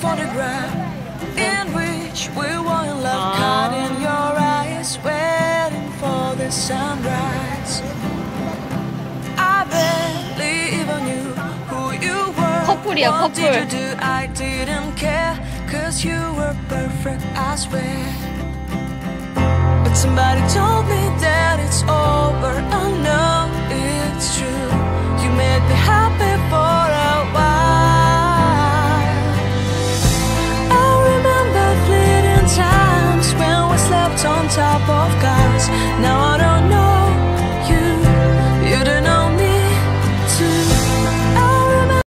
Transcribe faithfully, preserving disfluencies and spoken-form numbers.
photograph in which we were in love, caught in your eyes, waiting for the sunrise. I barely even knew who you were. 커플이야, What did you 커플. do? I didn't care, cause you were perfect, I swear. But somebody told me